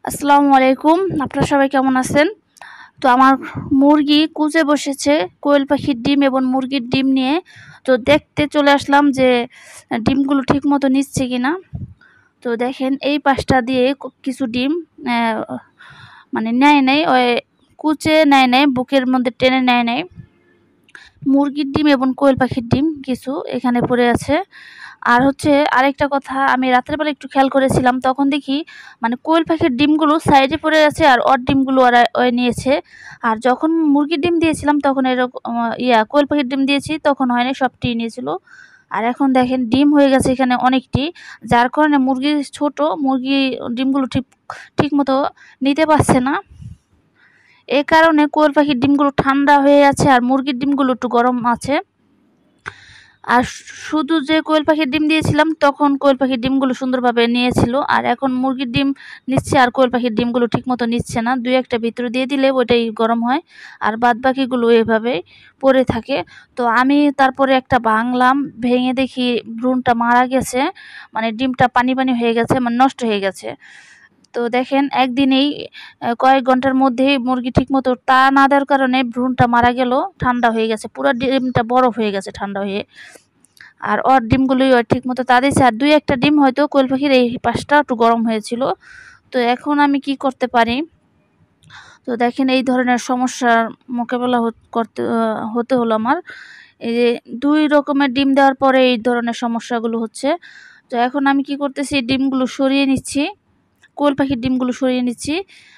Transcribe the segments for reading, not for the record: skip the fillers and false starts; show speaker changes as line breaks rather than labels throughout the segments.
আসসালামু আলাইকুম। আপনারা সবাই কেমন আছেন? তো আমার মুরগি কুঁচে বসেছে কোয়েল পাখির ডিম এবং মুরগির ডিম নিয়ে। তো দেখতে চলে আসলাম যে ডিমগুলো ঠিকমতো নিচ্ছে কিনা। তো দেখেন এই পাশটা দিয়ে কিছু ডিম মানে নেয় নাই, ওই কুঁচে নেয় নাই, বুকের মধ্যে টেনে নেয় নাই। মুরগির ডিম এবং কোয়েল পাখির ডিম কিছু এখানে পড়ে আছে। আর হচ্ছে আরেকটা কথা, আমি রাতের বেলা একটু খেয়াল করেছিলাম, তখন দেখি মানে কোয়েল পাখির ডিমগুলো সাইডে পড়ে আছে আর ওর ডিমগুলো ওরা নিয়েছে। আর যখন মুরগির ডিম দিয়েছিলাম তখন এরকম কোয়েল পাখির ডিম দিয়েছি তখন হয়নি, সবটি নিয়েছিল। আর এখন দেখেন ডিম হয়ে গেছে এখানে অনেকটি, যার কারণে মুরগি ডিমগুলো ঠিক মতো নিতে পারছে না। এই কারণে কোয়েল পাখির ডিমগুলো ঠান্ডা হয়ে আছে আর মুরগির ডিমগুলো একটু গরম আছে। আর শুধু যে কোয়েল পাখির ডিম দিয়েছিলাম তখন কোয়েল পাখির ডিমগুলো সুন্দরভাবে নিয়েছিল, আর এখন মুরগির ডিম নিচ্ছে আর কোয়েল পাখির ডিমগুলো ঠিকমতো নিচ্ছে না। দুই একটা ভিতরে দিয়ে দিলে ওইটাই গরম হয়, আর বাদ বাকিগুলো এভাবে পড়ে থাকে। তো আমি তারপরে একটা ভাঙলাম, ভেঙে দেখি ভ্রূণটা মারা গেছে, মানে ডিমটা পানি পানি হয়ে গেছে, মানে নষ্ট হয়ে গেছে। তো দেখেন একদিনেই কয়েক ঘন্টার মধ্যেই মুরগি ঠিকমতো তা না দেওয়ার কারণে ভ্রূণটা মারা গেল, ঠান্ডা হয়ে গেছে, পুরো ডিমটা বরফ হয়ে গেছে ঠান্ডা হয়ে। আর ওর ডিমগুলোই ঠিকমতো তা দিয়েছে, আর দুই একটা ডিম হয়তো কোয়েল পাখির এই পাশটা একটু গরম হয়েছিল। তো এখন আমি কি করতে পারি? তো দেখেন এই ধরনের সমস্যার মোকাবেলা হতে হলো আমার। এই যে দুই রকমের ডিম দেওয়ার পরে এই ধরনের সমস্যাগুলো হচ্ছে। তো এখন আমি কি করতেছি, ডিমগুলো সরিয়ে নিচ্ছি, কোয়েল পাখির ডিমগুলো সরিয়ে নিচ্ছি।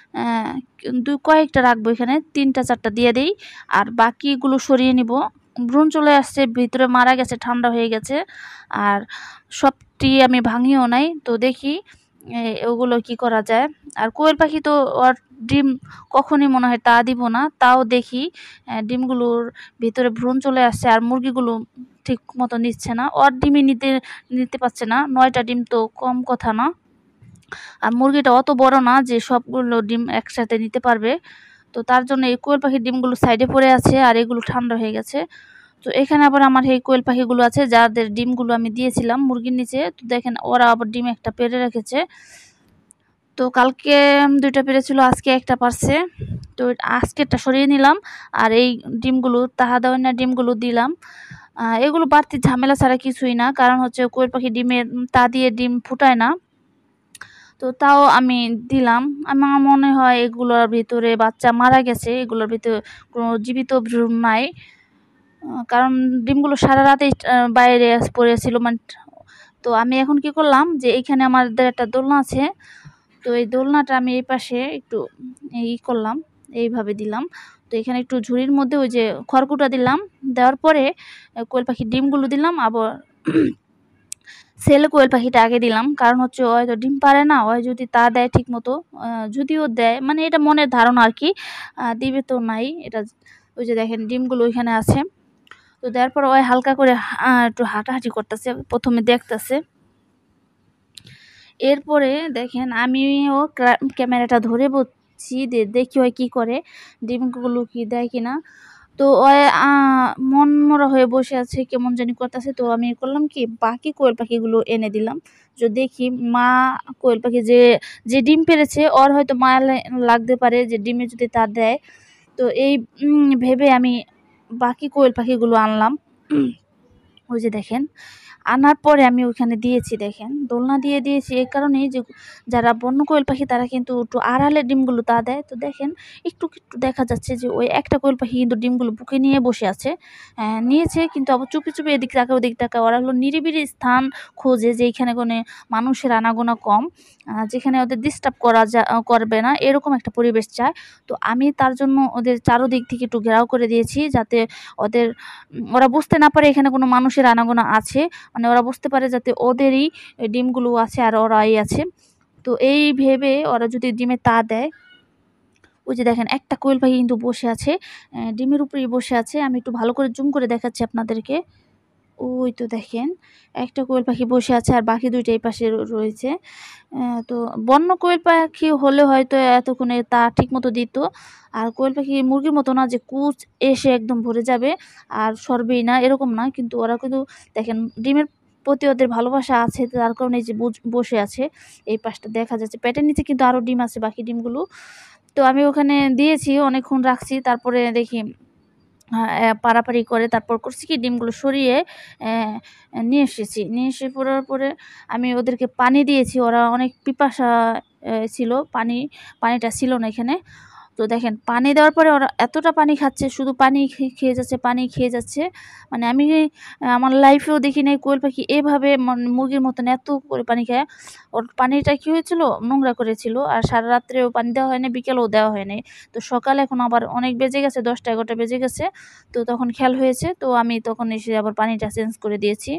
কয়েকটা রাখবো, এখানে 3টা 4টা দিয়ে দিই, আর বাকিগুলো সরিয়ে নিব। ভ্রূণ চলে আসছে, ভিতরে মারা গেছে, ঠান্ডা হয়ে গেছে, আর সবটি আমি ভাঙিও নাই। তো দেখি ওগুলো কি করা যায়। আর কোয়েল পাখি তো ওর ডিম কখনই মনে হয় তা দিব না, তাও দেখি ডিমগুলোর ভিতরে ভ্রূণ চলে আসছে আর মুরগিগুলো ঠিক মতো নিচ্ছে না, ওর ডিমই নিতে পারছে না। 9টা ডিম তো কম কথা না, আর মুরগিটা অত বড় না যে সবগুলো ডিম একসাথে নিতে পারবে। তো তার জন্য এই কোয়েল পাখির ডিমগুলো সাইডে পড়ে আছে আর এগুলো ঠান্ডা হয়ে গেছে। তো এখানে আবার আমার এই কোয়েল পাখিগুলো আছে যাদের ডিমগুলো আমি দিয়েছিলাম মুরগির নিচে। তো দেখেন ওরা আবার ডিম একটা পেড়ে রেখেছে। তো কালকে 2টা পেড়েছিল, আজকে একটা পারছে। তো আজকেরটা সরিয়ে নিলাম, আর এই ডিমগুলো তাহাদাওয়ানা ডিমগুলো দিলাম। এগুলো বাড়তি ঝামেলা ছাড়া কিছুই না, কারণ হচ্ছে কোয়েল পাখি ডিমের তা দিয়ে ডিম ফুটায় না। তো তাও আমি দিলাম। আমার মনে হয় এগুলোর ভিতরে বাচ্চা মারা গেছে, এগুলোর ভিতরে কোনো জীবিত ভ্রূণ নাই। কারণ ডিমগুলো সারা রাতেই বাইরে পড়েছিল, মানে। তো আমি এখন কি করলাম যে এইখানে আমাদের একটা দোলনা আছে, তো এই দোলনাটা আমি এই পাশে একটু করলাম, এইভাবে দিলাম। তো এখানে একটু ঝুড়ির মধ্যে ওই যে খড়কুটা দিলাম, দেওয়ার পরে কোয়েল পাখির ডিমগুলো দিলাম, আবার ছেলে কোয়েল পাখিটা আগে দিলাম, কারণ হচ্ছে ও হয়তো ডিম পারে না, ও যদি তা দেয় ঠিক মতো, যদিও দেয়, মানে এটা মনের ধারণা আর কি, দিবে তো নাই এটা। ওই যে দেখেন ডিমগুলো ওইখানে আছে। তো দেওয়ার পর ওই হালকা করে একটু হাঁটাহাঁটি করতেছে, প্রথমে দেখতেছে। এরপরে দেখেন আমিও ক্যামেরাটা ধরে বসছি, দেখি ওই কী করে, ডিমগুলো কি দেয় কিনা। তো ওই মনমরা হয়ে বসে আছে, কেমন জানি করতেছে। তো আমি করলাম কি, বাকি কোয়েল পাখিগুলো এনে দিলাম। যে দেখি মা কোয়েল পাখি যে ডিম পেড়েছে ওর হয়তো মায়া লাগতে পারে যে ডিমে যদি তা দেয়। তো এই ভেবে আমি বাকি কোয়েল পাখিগুলো আনলাম। ওই যে দেখেন, আনার পরে আমি ওইখানে দিয়েছি, দেখেন দোলনা দিয়ে দিয়েছি এই কারণেই যে যারা বন্য কোয়েল পাখি তারা কিন্তু একটু আড়ালে ডিমগুলো তা দেয়। তো দেখেন একটু একটু দেখা যাচ্ছে যে ওই একটা কোয়েল পাখি কিন্তু ডিমগুলো বুকে নিয়ে বসে আছে, নিয়েছে, কিন্তু আবার চুপি চুপি এদিক তাকা ওদিক তাকা। ওরা হলো নিরিবিলি স্থান খোঁজে যেখানে কোনো মানুষের আনাগোনা কম, যেখানে ওদের ডিস্টার্ব করবে না, এরকম একটা পরিবেশ চায়। তো আমি তার জন্য ওদের চারোদিক থেকে একটু ঘেরাও করে দিয়েছি, যাতে ওরা বুঝতে না পারে এখানে কোনো মানুষের আনাগোনা আছে, মানে ওরা বুঝতে পারে যাতে ওদেরই ডিমগুলো আছে আর ওরাই আছে। তো এই ভেবে ওরা যদি ডিমে তা দেয়, ওই যে দেখেন একটা কোয়েল পাখি কিন্তু বসে আছে, ডিমের উপরেই বসে আছে। আমি একটু ভালো করে জুম করে দেখাচ্ছি আপনাদেরকে। ওই তো দেখেন একটা কোয়েল পাখি বসে আছে আর বাকি 2টা এই পাশে রয়েছে। তো বন্য কোয়েল পাখি হলে হয়তো এতক্ষণে তা ঠিক মতো দিত। আর কোয়েল পাখি মুরগির মতো না যে কুচ এসে একদম ভরে যাবে আর সরবেই না, এরকম না। কিন্তু ওরা কিন্তু দেখেন ডিমের প্রতি ওদের ভালোবাসা আছে, তার কারণে যে বসে আছে। এই পাশটা দেখা যাচ্ছে, পেটের নিচে কিন্তু আরও ডিম আছে, বাকি ডিমগুলো। তো আমি ওখানে দিয়েছি, অনেকক্ষণ রাখছি, তারপরে দেখি পাড়াপাড়ি করে তারপর করছি কি ডিমগুলো সরিয়ে নিয়ে এসেছি। নিয়ে এসে পড়ার পরে আমি ওদেরকে পানি দিয়েছি, ওরা অনেক পিপাসা ছিল, পানিটা ছিল না এখানে। তো দেখেন পানি দেওয়ার পরে ওরা এতটা পানি খাচ্ছে, শুধু পানি খেয়ে যাচ্ছে, পানি খেয়ে যাচ্ছে। মানে আমি আমার লাইফেও দেখি নাই কোয়েল পাখি এভাবে মুরগির মতন এত করে পানি খায়। ওর পানিটা কী হয়েছিল, নোংরা করেছিল, আর সারা রাত্রেও পানি দেওয়া হয়নি, বিকেলেও দেওয়া হয়নি। তো সকালে এখন আবার অনেক বেজে গেছে, 10টা-11টা বেজে গেছে। তো তখন খেয়াল হয়েছে, তো আমি তখন এসে আবার পানিটা চেঞ্জ করে দিয়েছি।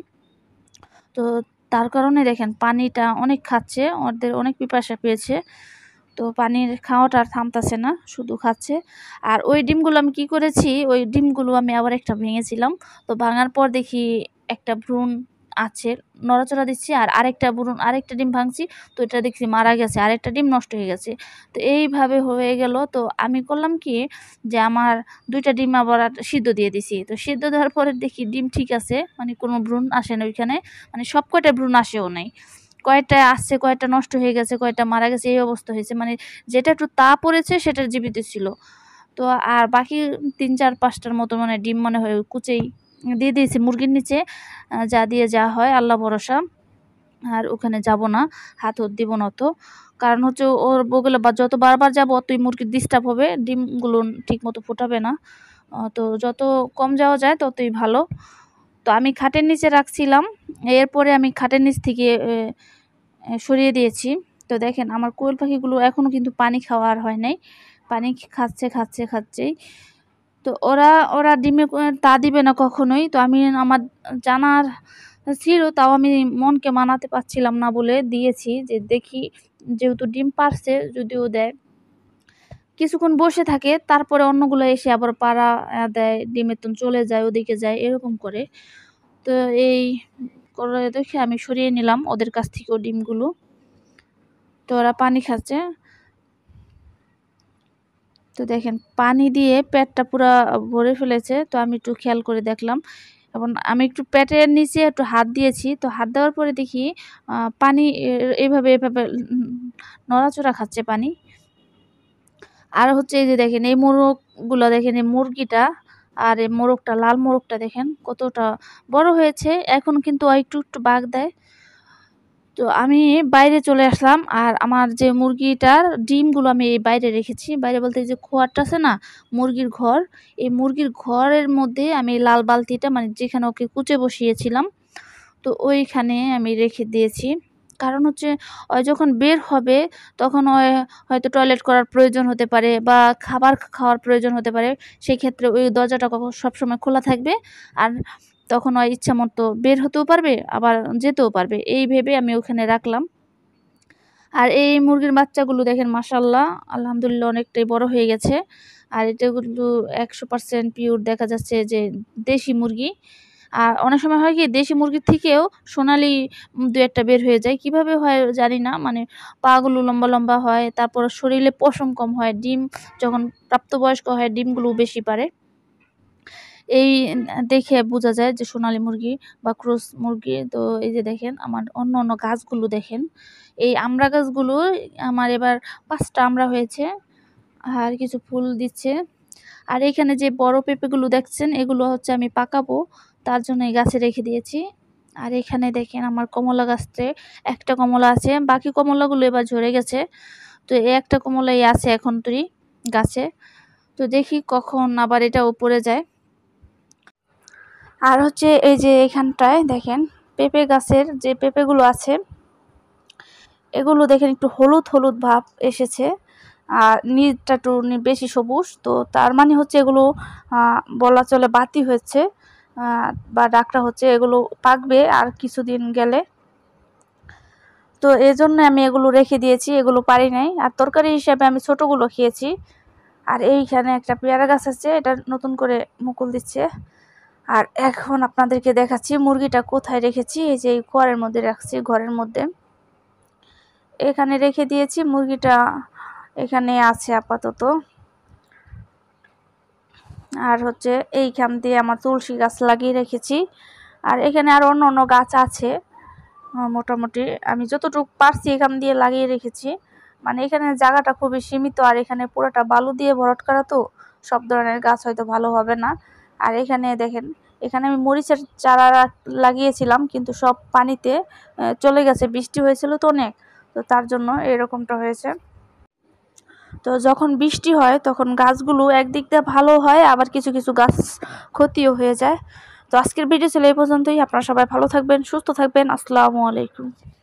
তো তার কারণে দেখেন পানিটা অনেক খাচ্ছে, ওদের অনেক পিপাসা পেয়েছে। তো পানির খাওয়াটা আর থামতাছে না, শুধু খাচ্ছে। আর ওই ডিমগুলো আমি কি করেছি, ওই ডিমগুলো আমি আবার একটা ভেঙেছিলাম। তো ভাঙার পর দেখি একটা ভ্রূণ আছে, নড়াচড়া দিচ্ছি, আর আরেকটা ডিম ভাঙছি। তো এটা দেখছি মারা গেছে, আরেকটা ডিম নষ্ট হয়ে গেছে। তো এইভাবে হয়ে গেল। তো আমি করলাম কি, যে আমার 2টা ডিম আবার সিদ্ধ দিয়ে দিছি। তো সিদ্ধ দেওয়ার পরে দেখি ডিম ঠিক আছে, মানে কোনো ভ্রূণ আসে না ওইখানে, মানে সব কয়টা ভ্রূণ আসেও নাই। কয়টা আসছে, কয়টা নষ্ট হয়ে গেছে, কয়টা মারা গেছে, এই অবস্থা হয়েছে। মানে যেটা একটু পড়েছে সেটা জীবিত ছিল। তো আর বাকি 3-4-5টার মতো মানে ডিম মনে হয় কুচেই দিয়ে দিয়েছি মুরগির নিচে। যা হয় আল্লাহ ভরসা, আর ওখানে যাব না, হাত দিব না। তো কারণ হচ্ছে ওর বগলে বা যত বারবার যাবো অতই মুরগির ডিস্টার্ব হবে, ডিমগুলো ঠিক মতো ফোটাবে না। তো যত কম যাওয়া যায় ততই ভালো। তো আমি খাটের নিচে রাখছিলাম, এরপরে আমি খাটের নিচ থেকে সরিয়ে দিয়েছি। তো দেখেন আমার কোয়েল পাখিগুলো এখনও কিন্তু পানি খাওয়া আর হয় নাই, পানি খাচ্ছেই। তো ওরা ডিমে দিবে না কখনোই। তো আমি আমার জানার ছিল, তাও আমি মনকে মানাতে পারছিলাম না বলে দিয়েছি, যে দেখি যেহেতু ডিম পারছে যদিও দেয়, কিছুক্ষণ বসে থাকে, তারপরে অন্যগুলো এসে আবার পাড়া দেয়, ডিমের তুন চলে যায়, ওদিকে যায়, এরকম করে। তো এই করে দেখে আমি সরিয়ে নিলাম ওদের কাছ থেকেও ডিমগুলো। তো ওরা পানি খাচ্ছে। তো দেখেন পানি দিয়ে পেটটা পুরা ভরে ফেলেছে। তো আমি একটু খেয়াল করে দেখলাম, এবং আমি একটু পেটের নিচে একটু হাত দিয়েছি। তো হাত দেওয়ার পরে দেখি পানি এভাবে নড়াচড়া খাচ্ছে পানি। আর হচ্ছে এই যে দেখেন এই মোরগগুলো, দেখেন এই মুরগিটা আর এই মোরগটা, লাল মোরগটা দেখেন কতটা বড় হয়েছে, এখন কিন্তু একটু বাঘ দেয়। তো আমি বাইরে চলে আসলাম, আর আমার যে মুরগিটার ডিমগুলো আমি এই বাইরে রেখেছি। বাইরে বলতে এই যে খোয়ারটা আছে না, মুরগির ঘর, এই মুরগির ঘরের মধ্যে আমি লাল বালতিটা, মানে যেখানে ওকে কুচে বসিয়েছিলাম, তো ওইখানে আমি রেখে দিয়েছি। কারণ হচ্ছে ওই যখন বের হবে তখন হয়তো টয়লেট করার প্রয়োজন হতে পারে, বা খাবার খাওয়ার প্রয়োজন হতে পারে। সেই ক্ষেত্রে ওই দরজাটা সবসময় খোলা থাকবে, আর তখন ওই ইচ্ছা মতো বের হতেও পারবে, আবার যেতেও পারবে, এই ভেবে আমি ওখানে রাখলাম। আর এই মুরগির বাচ্চাগুলো দেখেন মাশাআল্লাহ, আলহামদুলিল্লাহ অনেকটাই বড় হয়ে গেছে। আর এটাগুলো 100% পিওর, দেখা যাচ্ছে যে দেশি মুরগি। আর অনেক সময় হয় কি, দেশি মুরগির থেকেও সোনালি 2-1টা বের হয়ে যায়, কিভাবে হয় জানি না। মানে পাগুলো লম্বা লম্বা হয়, তারপর শরীরে পশম কম হয়, ডিম যখন প্রাপ্তবয়স্ক হয় ডিমগুলো বেশি পারে। এই দেখে বোঝা যায় যে সোনালী মুরগি বা ক্রস মুরগি। তো এই যে দেখেন আমার অন্য গাছগুলো দেখেন, এই আমড়া গাছগুলো আমার এবার 5টা আমড়া হয়েছে, আর কিছু ফুল দিচ্ছে। আর এখানে যে বড় পেঁপেগুলো দেখছেন, এগুলো হচ্ছে আমি পাকাবো, তার জন্য এই গাছে রেখে দিয়েছি। আর এখানে দেখেন আমার কমলা গাছতে একটা কমলা আছে, বাকি কমলাগুলো এবার ঝরে গেছে। তো এই একটা কমলাই আছে এখন তুই গাছে। তো দেখি কখন আবার এটা উপরে যায়। আর হচ্ছে এই যে এখানটায় দেখেন পেঁপে গাছের যে পেঁপেগুলো আছে, এগুলো দেখেন একটু হলুদ হলুদ ভাব এসেছে, আর নিচটা একটু বেশি সবুজ। তো তার মানে হচ্ছে এগুলো বলা চলে বাতি হচ্ছে, বা ডাকটা হচ্ছে, এগুলো পাকবে আর কিছুদিন গেলে। তো এজন্য আমি এগুলো রেখে দিয়েছি, এগুলো পারি নাই। আর তরকারি হিসাবে আমি ছোটোগুলো খেয়েছি। আর এইখানে একটা পেয়ারা গাছ আছে, এটা নতুন করে মুকুল দিচ্ছে। আর এখন আপনাদেরকে দেখাচ্ছি মুরগিটা কোথায় রেখেছি। এই যে এই ঘরের মধ্যে রাখছি, ঘরের মধ্যে এখানে রেখে দিয়েছি মুরগিটা, এখানে আছে আপাতত। আর হচ্ছে এইখান দিয়ে আমার তুলসী গাছ লাগিয়ে রেখেছি, আর এখানে আর অন্য অন্য গাছ আছে, মোটামুটি আমি যতটুকু পারছি এখান দিয়ে লাগিয়ে রেখেছি। মানে এখানে জায়গাটা খুবই সীমিত, আর এখানে পুরোটা বালু দিয়ে ভরাট করা, তো সব ধরনের গাছ হয়তো ভালো হবে না। আর এখানে দেখেন, এখানে আমি মরিচের চারা লাগিয়েছিলাম, কিন্তু সব পানিতে চলে গেছে, বৃষ্টি হয়েছিল তো অনেক, তো তার জন্য এরকমটা হয়েছে। তো যখন বৃষ্টি হয় তখন গাছগুলো একদিক দিয়ে ভালো হয়, আবার কিছু কিছু গাছ ক্ষতিও হয়ে যায়। তো আজকের ভিডিও ছিল এই পর্যন্তই। আপনারা সবাই ভালো থাকবেন, সুস্থ থাকবেন। আসসালামু আলাইকুম।